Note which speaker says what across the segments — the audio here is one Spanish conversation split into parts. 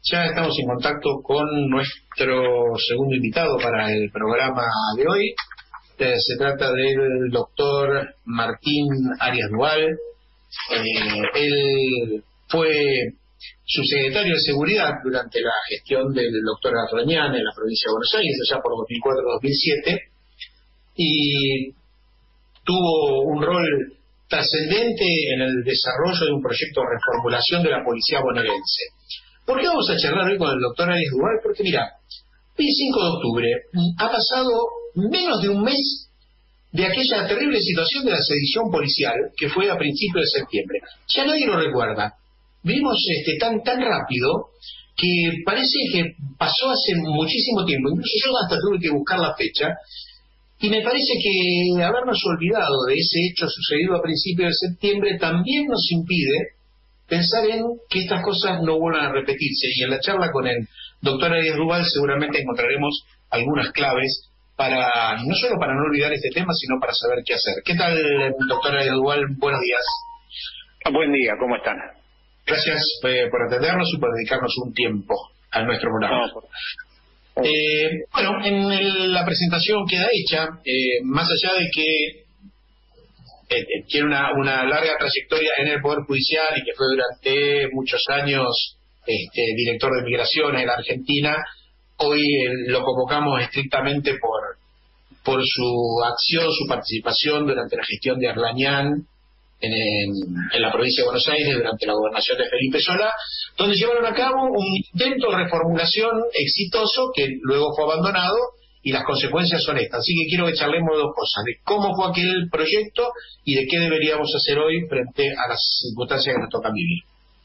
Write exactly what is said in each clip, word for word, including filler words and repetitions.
Speaker 1: Ya estamos en contacto con nuestro segundo invitado para el programa de hoy. Eh, se trata del doctor Martín Arias Duval. Eh, él fue subsecretario de Seguridad durante la gestión del doctor Arrañán en la provincia de Buenos Aires, allá por dos mil cuatro a dos mil siete, y tuvo un rol trascendente en el desarrollo de un proyecto de reformulación de la policía bonaerense. ¿Por qué vamos a charlar hoy con el doctor Arias Duval? Porque mira, hoy es cinco de octubre, ha pasado menos de un mes de aquella terrible situación de la sedición policial que fue a principios de septiembre. Ya nadie lo recuerda. Vimos este, tan tan rápido que parece que pasó hace muchísimo tiempo. Incluso yo hasta tuve que buscar la fecha. Y me parece que habernos olvidado de ese hecho sucedido a principios de septiembre también nos impide pensar en que estas cosas no vuelvan a repetirse. Y en la charla con el doctor Arias Duval seguramente encontraremos algunas claves para, no solo para no olvidar este tema, sino para saber qué hacer. ¿Qué tal, doctor Arias Duval? Buenos días.
Speaker 2: Buen día, ¿cómo están?
Speaker 1: Gracias eh, por atendernos y por dedicarnos un tiempo a nuestro programa. No, por... Eh, bueno, en el, la presentación queda hecha, eh, más allá de que eh, tiene una, una larga trayectoria en el Poder Judicial y que fue durante muchos años este, director de Migraciones en la Argentina, hoy eh, lo convocamos estrictamente por, por su acción, su participación durante la gestión de Arlañán en, en, en la provincia de Buenos Aires durante la gobernación de Felipe Solá, donde llevaron a cabo un intento de reformulación exitoso que luego fue abandonado, y las consecuencias son estas. Así que quiero que charlemos de dos cosas: de cómo fue aquel proyecto y de qué deberíamos hacer hoy frente a las circunstancias que nos tocan vivir.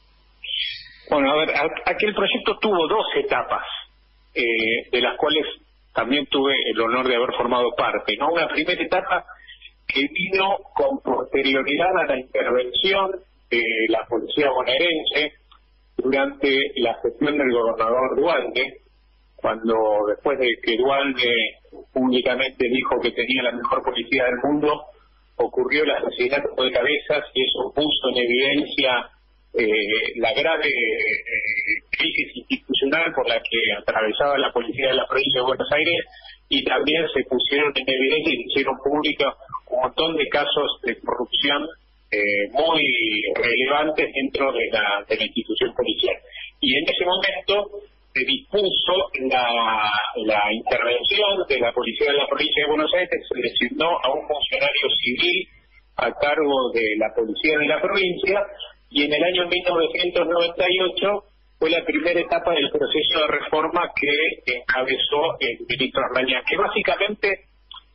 Speaker 2: Bueno, a ver, aquel proyecto tuvo dos etapas, eh, de las cuales también tuve el honor de haber formado parte, ¿no? Una primera etapa que vino con posterioridad a la intervención de la policía bonaerense durante la gestión del gobernador Duhalde, cuando después de que Duhalde públicamente dijo que tenía la mejor policía del mundo, ocurrió el asesinato de Cabezas, y eso puso en evidencia eh, la grave eh, crisis institucional por la que atravesaba la policía de la provincia de Buenos Aires, y también se pusieron en evidencia y se hicieron públicos un montón de casos de corrupción eh, muy relevantes dentro de la, de la institución policial. Y en ese momento se dispuso la, la intervención de la policía de la provincia de Buenos Aires, se designó a un funcionario civil a cargo de la policía de la provincia, y en el año mil novecientos noventa y ocho fue la primera etapa del proceso de reforma que encabezó el ministro Arlañán, que básicamente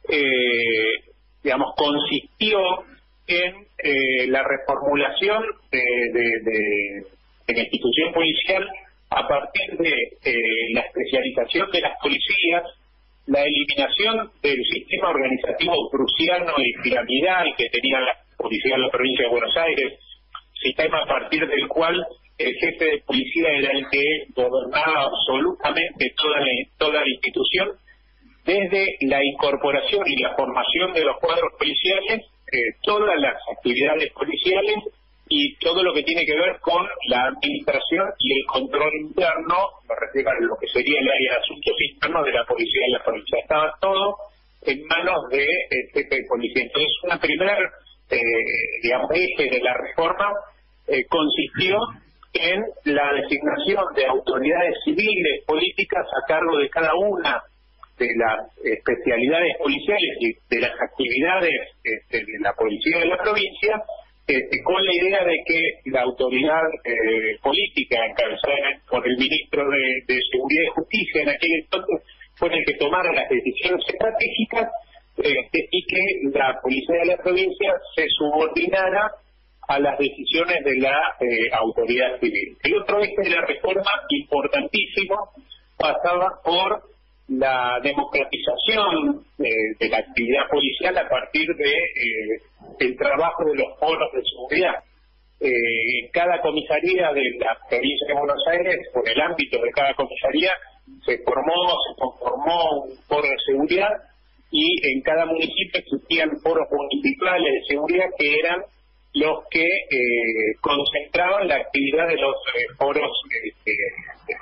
Speaker 2: eh, digamos consistió en eh, la reformulación de, de, de, de la institución policial a partir de eh, la especialización de las policías, la eliminación del sistema organizativo prusiano y piramidal que tenía la policía de la provincia de Buenos Aires, sistema a partir del cual el jefe de policía era el que gobernaba absolutamente toda la, toda la institución, desde la incorporación y la formación de los cuadros policiales, eh, todas las actividades policiales y todo lo que tiene que ver con la administración y el control interno, me refiero a lo que sería el área de asuntos internos de la policía de la provincia. Estaba todo en manos del jefe de policía. Entonces, una primera, eh, digamos, eje de la reforma eh, consistió en la designación de autoridades civiles, políticas, a cargo de cada una de las especialidades policiales y de las actividades este, de la policía de la provincia, este, con la idea de que la autoridad eh, política encabezada por el ministro de, de Seguridad y Justicia en aquel entonces fue el que tomara las decisiones estratégicas, este, y que la policía de la provincia se subordinara a las decisiones de la eh, autoridad civil. El otro eje de la reforma, importantísimo, pasaba por la democratización eh, de la actividad policial a partir de eh, el trabajo de los foros de seguridad. Eh, en cada comisaría de la provincia de Buenos Aires, por el ámbito de cada comisaría, se formó, se conformó un foro de seguridad, y en cada municipio existían foros municipales de seguridad que eran los que eh, concentraban la actividad de los eh, foros eh,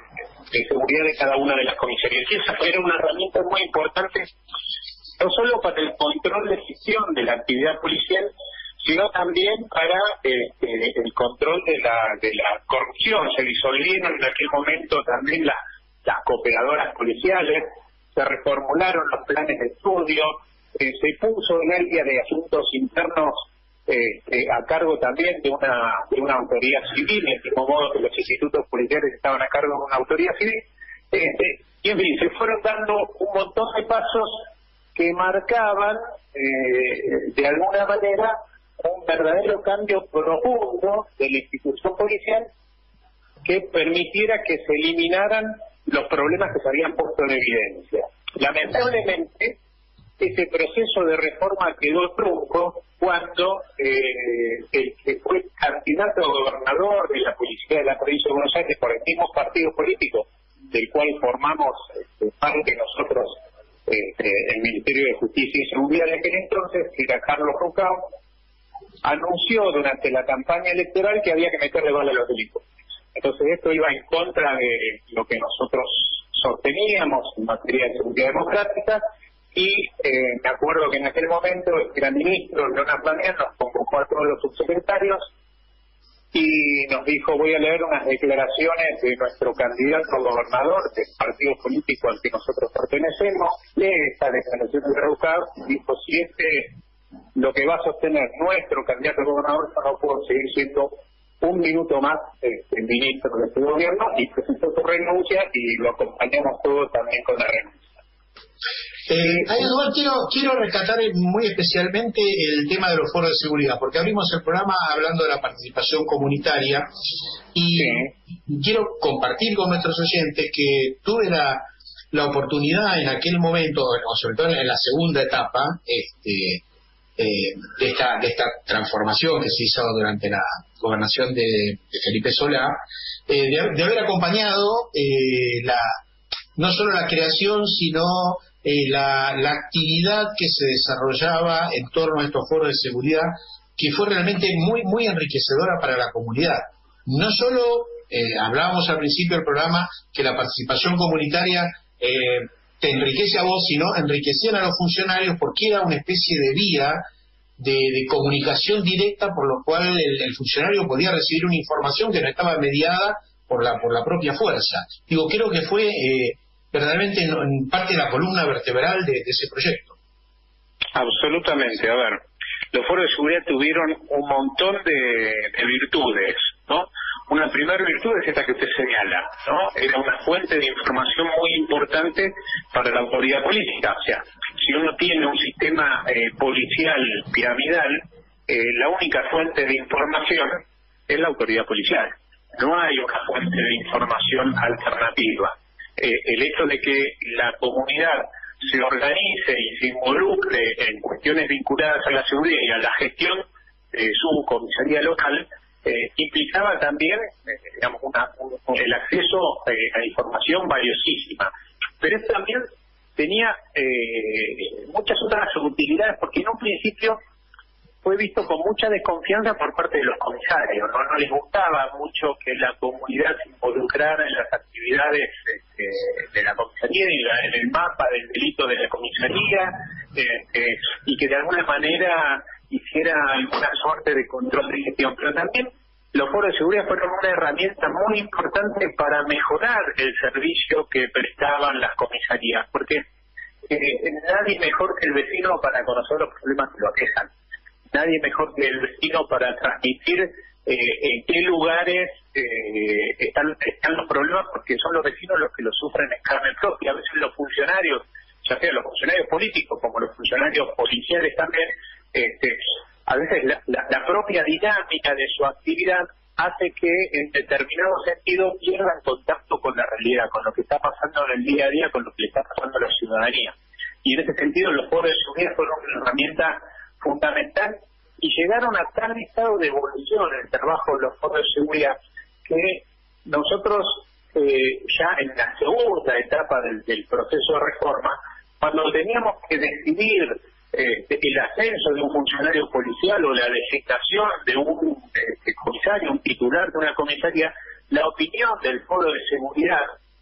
Speaker 2: de seguridad de cada una de las comisarías. Y esa era una herramienta muy importante, no solo para el control de gestión de la actividad policial, sino también para eh, el control de la de la corrupción. Se disolvieron en aquel momento también la, las cooperadoras policiales, se reformularon los planes de estudio, eh, se puso el área de asuntos internos eh, eh, a cargo también de una de una autoridad civil, del mismo modo que los institutos policiales estaban a cargo de una autoridad civil. Eh, y en fin, se fueron dando un montón de pasos que marcaban eh, de alguna manera un verdadero cambio profundo de la institución policial que permitiera que se eliminaran los problemas que se habían puesto en evidencia. Lamentablemente, ese proceso de reforma quedó trunco cuando eh, el que fue candidato a gobernador de la policía de la provincia de Buenos Aires por el mismo partido político del cual formamos este, parte nosotros, este, el Ministerio de Justicia y Seguridad de aquel entonces, que era Carlos Rucao, anunció durante la campaña electoral que había que meterle bala a los delincuentes. Entonces esto iba en contra de lo que nosotros sosteníamos en materia de seguridad democrática, y eh, me acuerdo que en aquel momento el gran ministro Leonardo Damián nos convocó a todos los subsecretarios y nos dijo: voy a leer unas declaraciones de nuestro candidato a gobernador del partido político al que nosotros pertenecemos. Lee estas declaraciones de Rucao y dijo: si este lo que va a sostener nuestro candidato a gobernador, yo no puedo seguir siendo un minuto más eh, el ministro de este gobierno, y presentó su renuncia y lo acompañamos todos también con la renuncia.
Speaker 1: Eh, Eduardo, quiero, quiero rescatar muy especialmente el tema de los foros de seguridad, porque abrimos el programa hablando de la participación comunitaria y sí. Quiero compartir con nuestros oyentes que tuve la, la oportunidad en aquel momento, o sobre todo en la segunda etapa este, eh, de, esta, de esta transformación que se hizo durante la gobernación de, de Felipe Solá, eh, de, de haber acompañado eh, la no solo la creación, sino eh, la, la actividad que se desarrollaba en torno a estos foros de seguridad, que fue realmente muy muy enriquecedora para la comunidad. No solo eh, hablábamos al principio del programa que la participación comunitaria eh, te enriquece a vos, sino enriquecían a los funcionarios, porque era una especie de vía de, de comunicación directa, por lo cual el, el funcionario podía recibir una información que no estaba mediada por la por la propia fuerza. Digo, creo que fue eh, verdaderamente en, en parte de la columna vertebral de, de ese proyecto.
Speaker 2: Absolutamente. A ver, los foros de seguridad tuvieron un montón de, de virtudes, ¿no? Una primera virtud es esta que usted señala, ¿no? Era una fuente de información muy importante para la autoridad política. O sea, si uno tiene un sistema eh, policial piramidal, eh, la única fuente de información es la autoridad policial. No hay una fuente de información alternativa. Eh, el hecho de que la comunidad se organice y se involucre en cuestiones vinculadas a la seguridad y a la gestión de su comisaría local eh, implicaba también eh, digamos una, un, el acceso eh, a información valiosísima. Pero eso también tenía eh, muchas otras utilidades, porque en un principio fue visto con mucha desconfianza por parte de los comisarios, ¿no? No les gustaba mucho que la comunidad se involucrara en las actividades este, de la comisaría y la, en el mapa del delito de la comisaría, este, y que de alguna manera hiciera alguna suerte de control de gestión. Pero también los foros de seguridad fueron una herramienta muy importante para mejorar el servicio que prestaban las comisarías, porque eh, nadie mejor que el vecino para conocer los problemas que lo aquejan. Nadie mejor que el vecino para transmitir eh, en qué lugares eh, están, están los problemas, porque son los vecinos los que los sufren en carne propia. A veces los funcionarios, ya sea los funcionarios políticos como los funcionarios policiales también, este, a veces la, la, la propia dinámica de su actividad hace que en determinado sentido pierdan contacto con la realidad, con lo que está pasando en el día a día, con lo que le está pasando a la ciudadanía. Y en ese sentido los foros de seguridad fueron una herramienta fundamental, y llegaron a tal estado de evolución en el trabajo de los foros de seguridad que nosotros eh, ya en la segunda etapa del, del proceso de reforma, cuando teníamos que decidir eh, el ascenso de un funcionario policial o la designación de un eh, comisario, un titular de una comisaría, la opinión del foro de seguridad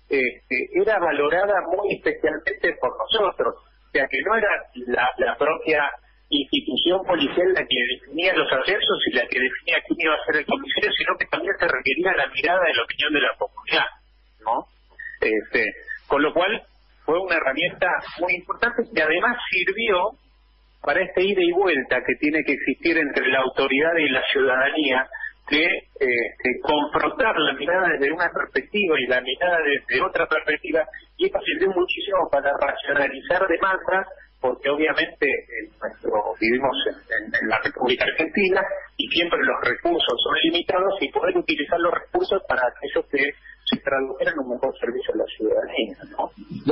Speaker 2: este, era valorada muy especialmente por nosotros, o sea que no era la, la propia institución policial la que definía los ascensos y la que definía quién iba a ser el comisario, sino que también se requería la mirada de la opinión de la comunidad, ¿no? Este, con lo cual fue una herramienta muy importante que además sirvió para este ida y vuelta que tiene que existir entre la autoridad y la ciudadanía, de eh, confrontar la mirada desde una perspectiva y la mirada desde otra perspectiva, y esto sirvió muchísimo para racionalizar demandas, porque obviamente en nuestro, vivimos en, en, en la República Argentina y siempre los recursos son limitados, y poder utilizar los recursos para aquellos que se tradujeran en un mejor servicio a la ciudadanía, ¿no?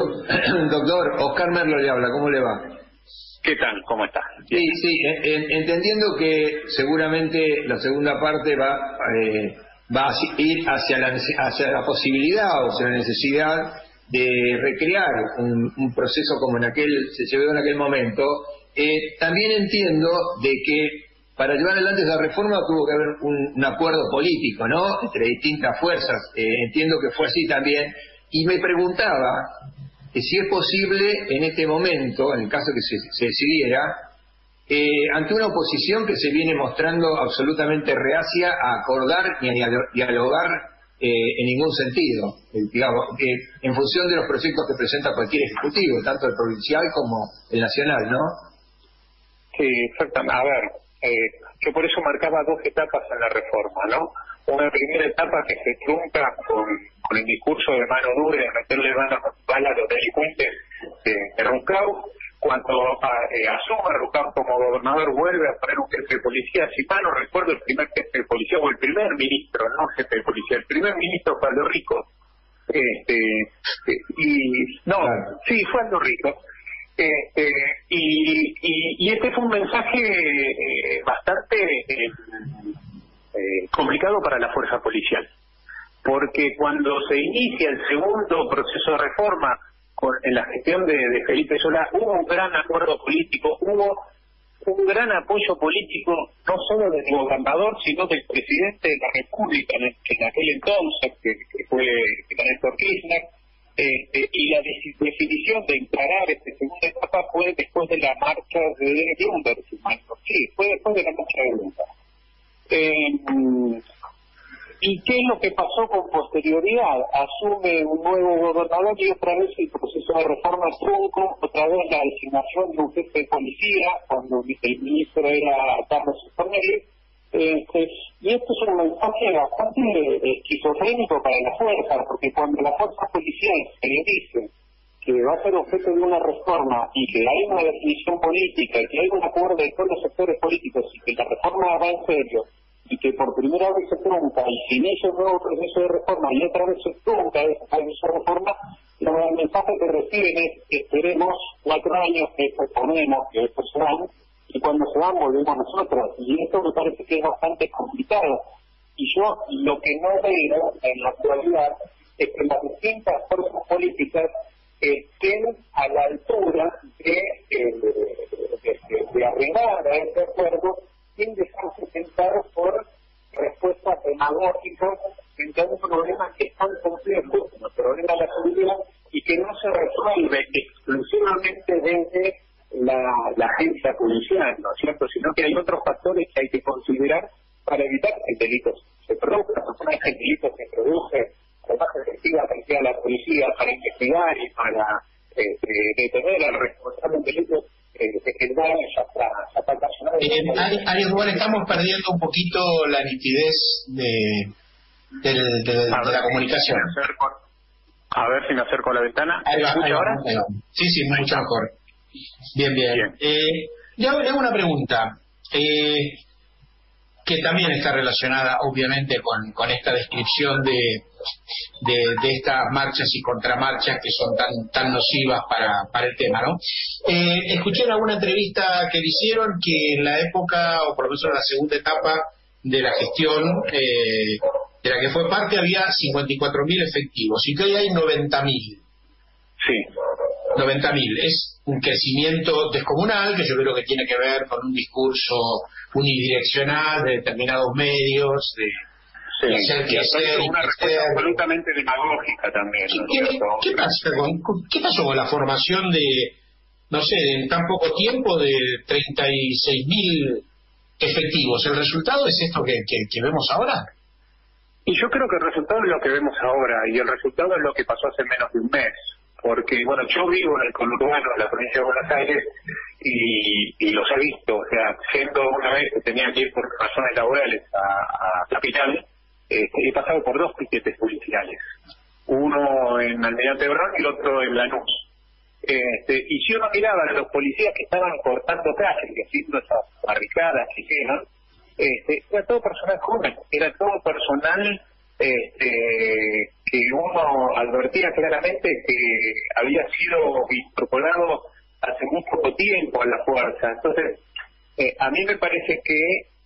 Speaker 3: Doctor, Oscar Merlo le habla, ¿cómo le va?
Speaker 2: ¿Qué tal? ¿Cómo está?
Speaker 3: Sí, sí, en, entendiendo que seguramente la segunda parte va eh, va a ir hacia la, hacia la posibilidad o hacia la necesidad de recrear un, un proceso como en aquel se llevó en aquel momento, eh, también entiendo de que para llevar adelante esa reforma tuvo que haber un, un acuerdo político, ¿no?, entre distintas fuerzas. Eh, entiendo que fue así también, y me preguntaba que si es posible en este momento, en el caso que se, se decidiera, eh, ante una oposición que se viene mostrando absolutamente reacia a acordar ni a dialogar eh, en ningún sentido, eh, digamos, eh, en función de los proyectos que presenta cualquier ejecutivo, tanto el provincial como el nacional, ¿no?
Speaker 2: Sí, exactamente. A ver, eh, yo por eso marcaba dos etapas en la reforma, ¿no? Una primera etapa que se trunca con, con el discurso de mano dura, de meterle mano bala a los delincuentes de, de Rucau. Cuando eh, asume Rucau como gobernador, vuelve a poner un jefe de policía. Si mal no recuerdo, el primer jefe de policía, o el primer ministro, no jefe de policía, el primer ministro fue Aldo Rico. Este, y no, claro. sí, fue Aldo Rico. Este, y, y, y este fue un mensaje eh, bastante eh, eh, complicado para la fuerza policial, porque cuando se inicia el segundo proceso de reforma con, en la gestión de, de Felipe Solá, hubo un gran acuerdo político, hubo un gran apoyo político no solo del gobernador, sino del presidente de la República en, en aquel entonces, que, que fue Néstor Kirchner. Eh, y la de- definición de encarar esta segunda etapa fue después de la marcha de Bloomberg, sí, fue después de la marcha de Bloomberg. Eh, ¿Y qué es lo que pasó con posterioridad? Asume un nuevo gobernador y otra vez el proceso de reforma trunco, otra vez la designación de un jefe de policía, cuando el ministro era Carlos Stornelli. Este, y esto es un mensaje bastante esquizofrénico para la fuerza, porque cuando la fuerza policial se le dice que va a ser objeto de una reforma y que hay una definición política y que hay un acuerdo de todos los sectores políticos y que la reforma va en serio y que por primera vez se trunca y se inicia un nuevo proceso de reforma y otra vez se trunca ese proceso de reforma, el mensaje que reciben es que esperemos cuatro años, que proponemos que estos se van, y cuando se van volvemos nosotros, y esto me parece que es bastante complicado. Y yo lo que no veo en la actualidad es que las distintas fuerzas políticas estén a la altura de, eh, de, de, de arribar a este acuerdo sin dejarse tentar por respuestas demagógicas frente a un problema que es tan complejo como el problema de la seguridad y que no se resuelve exclusivamente desde la, la agencia policial, ¿no es cierto? Sino que hay otros factores que hay que considerar para evitar que el delito se produzca. Una vez que el delito se produce, con más efectiva que la policía para investigar y para eh, detener al responsable del delito, eh, que el daño ya está, ya está ocasionado.
Speaker 1: Eh, Arias Duval, estamos perdiendo un poquito la nitidez de, de, de, de, de la comunicación.
Speaker 2: A ver si me acerco a la ventana.
Speaker 1: Ahí va,
Speaker 2: ¿Escucha
Speaker 1: ahí va,
Speaker 2: ahora?
Speaker 1: ahí va. Sí, sí, mucho mejor. Bien, bien. bien. Eh, le hago, le hago una pregunta, eh, que también está relacionada, obviamente, con, con esta descripción de, de, de estas marchas y contramarchas que son tan tan nocivas para, para el tema, ¿no? Eh, escuché en alguna entrevista que le hicieron que en la época, o por lo menos en la segunda etapa de la gestión eh, de la que fue parte, había cincuenta y cuatro mil efectivos y que hoy hay noventa mil.
Speaker 2: Sí.
Speaker 1: noventa mil. Es un crecimiento descomunal que yo creo que tiene que ver con un discurso unidireccional de determinados medios, de,
Speaker 2: Sí, y hacer crecer, una respuesta absolutamente demagógica también, ¿no?
Speaker 1: ¿Qué, ¿qué, ¿qué, pasa con, ¿Qué pasó con la formación de, no sé, en tan poco tiempo de treinta y seis mil efectivos? ¿El resultado es esto que, que, que vemos ahora?
Speaker 2: Y yo creo que el resultado es lo que vemos ahora, y el resultado es lo que pasó hace menos de un mes. Porque, bueno, yo vivo en el conurbano de la provincia de Buenos Aires y, y los he visto. O sea, siendo una vez que tenía que ir por razones laborales a, a Capital, este, he pasado por dos piquetes policiales. Uno en Almirante Brown y el otro en Lanús. Este, y si uno miraba a los policías que estaban cortando calles y haciendo esas barricadas que hicieron, este, era todo personal joven, era todo personal... Este, que uno advertía claramente que había sido incorporado hace muy poco tiempo a la fuerza. Entonces, eh, a mí me parece que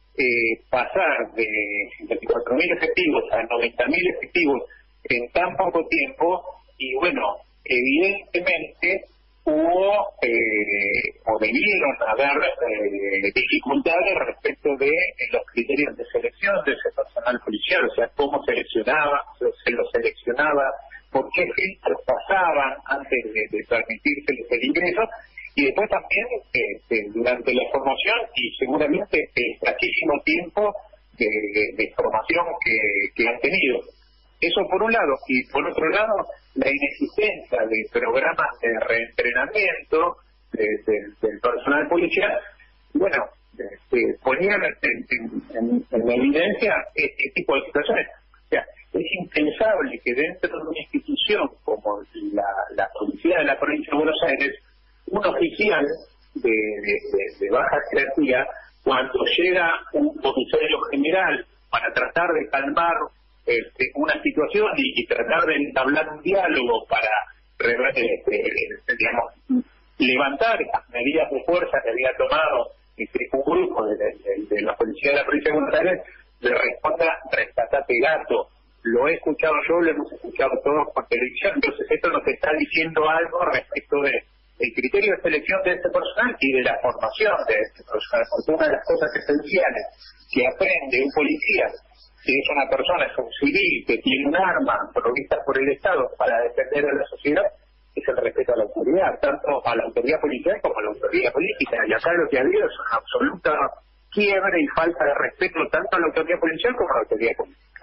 Speaker 2: eh, pasar de cincuenta y cuatro mil efectivos a noventa mil efectivos en tan poco tiempo, y bueno, evidentemente hubo eh, o debieron haber eh, dificultades respecto de eh, los criterios de selección de ese personal policial, o sea, cómo seleccionaba, se lo seleccionaba, por qué filtros pasaban antes de, de permitírseles el ingreso, y después también eh, durante la formación y seguramente el escasísimo tiempo de, de, de formación que, que han tenido. Eso por un lado, y por otro lado, la inexistencia de programas de reentrenamiento de, de, del personal policial, bueno, este, ponían en, en, en evidencia este tipo de situaciones. O sea, es impensable que dentro de una institución como la, la Policía de la Provincia de Buenos Aires, un oficial de, de, de, de baja jerarquía, cuando llega un comisario general para tratar de calmar Este, una situación y, y tratar de entablar un diálogo para este, digamos, levantar las medidas de fuerza que había tomado este, un grupo de, de, de la policía de la provincia de Buenos Aires, le responda: rescatate gato. Lo he escuchado yo, lo hemos escuchado todos por televisión. Entonces esto nos está diciendo algo respecto de el criterio de selección de este personal y de la formación de este personal, porque una de las cosas esenciales que aprende un policía, si es una persona, es un civil que tiene un arma provista por el Estado para defender a la sociedad, es el respeto a la autoridad, tanto a la autoridad policial como a la autoridad política. Y acá lo que ha habido es una absoluta quiebre y falta de respeto tanto a la autoridad policial como a la autoridad política.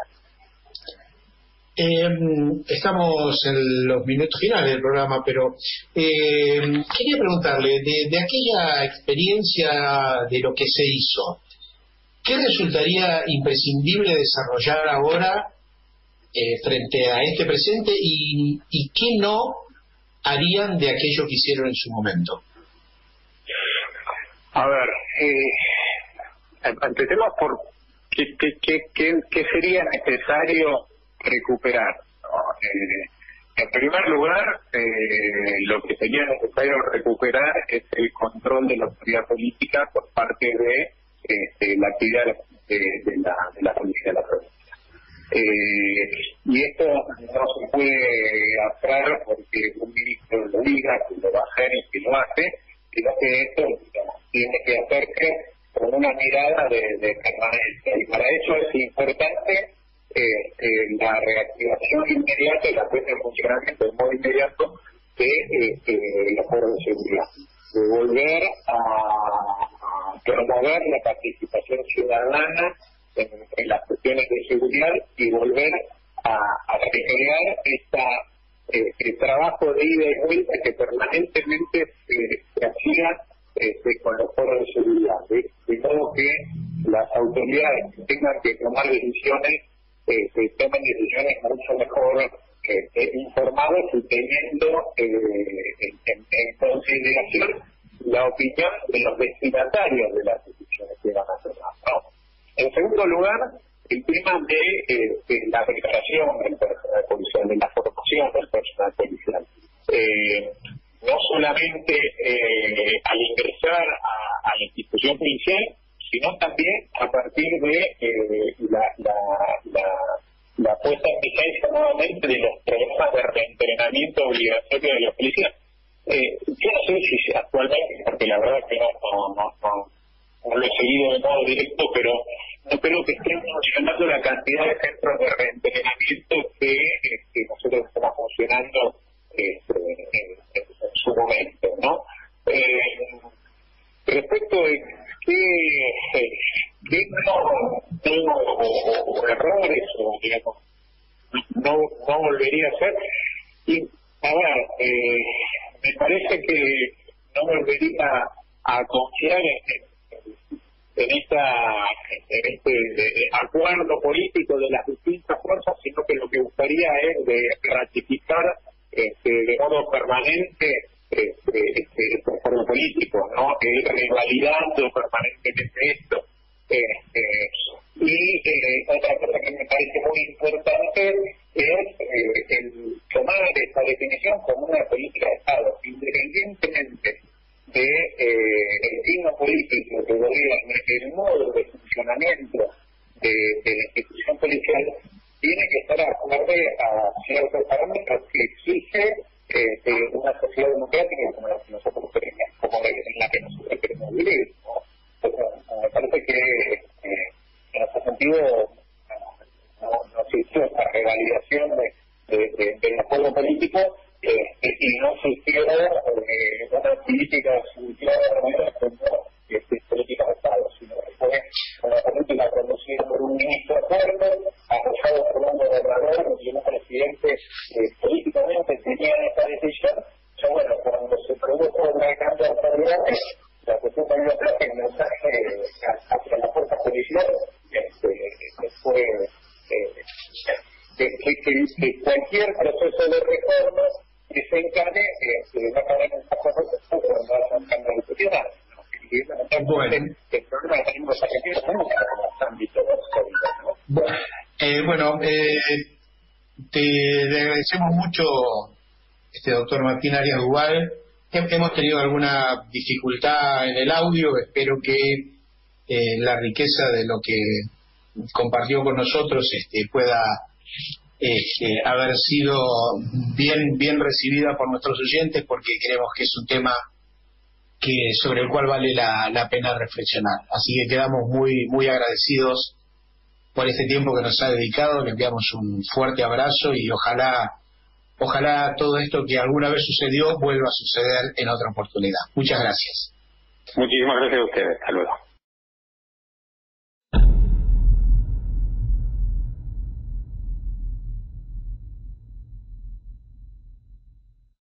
Speaker 1: Eh, estamos en los minutos finales del programa, pero eh, quería preguntarle, de, de aquella experiencia de lo que se hizo, ¿qué resultaría imprescindible desarrollar ahora eh, frente a este presente y, y qué no harían de aquello que hicieron en su momento?
Speaker 2: A ver, eh, empecemos por qué, qué, qué, qué, qué sería necesario recuperar, ¿no? Eh, en primer lugar, eh, lo que sería necesario recuperar es el control de la autoridad política por parte de Este, la actividad de, de, la, de la policía de la provincia. Eh, y esto no se puede hacer porque un ministro lo diga, que lo va a hacer y que lo hace, sino que esto, digamos, tiene que hacerse con una mirada de, de permanencia. Y para eso es importante eh, eh, la reactivación inmediata y la puesta en funcionamiento en modo inmediato de eh, eh, los fuerzas de seguridad. De volver a promover la participación ciudadana en, en las cuestiones de seguridad y volver a, a recrear esta, eh, el trabajo de ida y vuelta que permanentemente se, se hacía este, con los foros de seguridad, de, de modo que las autoridades tengan que tomar decisiones, eh, que tomen decisiones mucho mejor eh, eh, informadas y teniendo eh, en, en, en consideración la opinión de los destinatarios de las decisiones que van a tomar, ¿no? En segundo lugar, el tema de, eh, de la preparación del personal policial, de la formación del personal policial. Eh, no solamente eh, al ingresar a, a la institución policial, sino también a partir de eh, la, la, la, la puesta en vigencia nuevamente de los programas de reentrenamiento obligatorio de los policías. Eh, yo no sé si actualmente, porque la verdad que no, no, no, no, no lo he seguido de modo directo, pero no creo que estemos llenando la cantidad de centros de reentrenamiento que, que nosotros estamos funcionando este, en, en, en su momento, ¿no? Eh, respecto de qué, qué no, no o, o errores o digamos no, no volvería a hacer, y a ver, eh, me parece que no volvería a confiar en, en esta en este eh, acuerdo político de las distintas fuerzas, sino que lo que gustaría es de ratificar este, de modo permanente este, este, este acuerdo político, ¿no? Que ir revalidando permanentemente esto. Este, y eh, otra cosa que me parece muy importante es eh, el tomar esta definición como una política de Estado, independientemente de eh, el signo político que gobierna, el modo de funcionamiento de, de la institución policial tiene que estar acorde a ciertos parámetros que exige eh, una sociedad democrática como la que nosotros queremos, como la, en la que nosotros queremos vivir, ¿no? Me parece que eh, en ese sentido no, no existió esa revalidación de, de, de, del acuerdo político eh, y no existió eh, una política clara como este, política de Estado, sino que fue una política conducida por un ministro de acuerdo, apoyado por un gobernador y un presidente eh, políticamente tenían esta decisión. Pero bueno, cuando se produjo una cambio de autoridades, la cuestión también atrás que el mensaje hacia la fuerza policial este, este fue eh, que, que, que, que cualquier proceso de reforma que se encargue eh, va a caer en un poco cuando haya un cambio institucional.
Speaker 3: Bueno.
Speaker 2: El problema que tenemos aquí es en los ámbitos de la vida, ¿no?
Speaker 1: Bueno, eh, bueno eh, te, te agradecemos mucho, este doctor Martín Arias Duval. Hemos tenido alguna dificultad en el audio, espero que eh, la riqueza de lo que compartió con nosotros este, pueda este, haber sido bien, bien recibida por nuestros oyentes, porque creemos que es un tema que sobre el cual vale la, la pena reflexionar. Así que quedamos muy, muy agradecidos por este tiempo que nos ha dedicado, le enviamos un fuerte abrazo y ojalá Ojalá todo esto que alguna vez sucedió vuelva a suceder en otra oportunidad. Muchas gracias.
Speaker 2: Muchísimas gracias a ustedes. Hasta luego.